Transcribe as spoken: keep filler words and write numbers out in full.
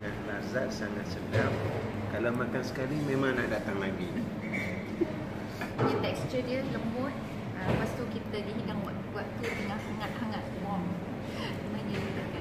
Lazat, sangat sedap. Kalau makan sekali memang nak datang lagi. Dia tekstur dia lembut. Uh, lepas tu kita dihidang waktu, waktu tengah hangat-hangat warm. Namanya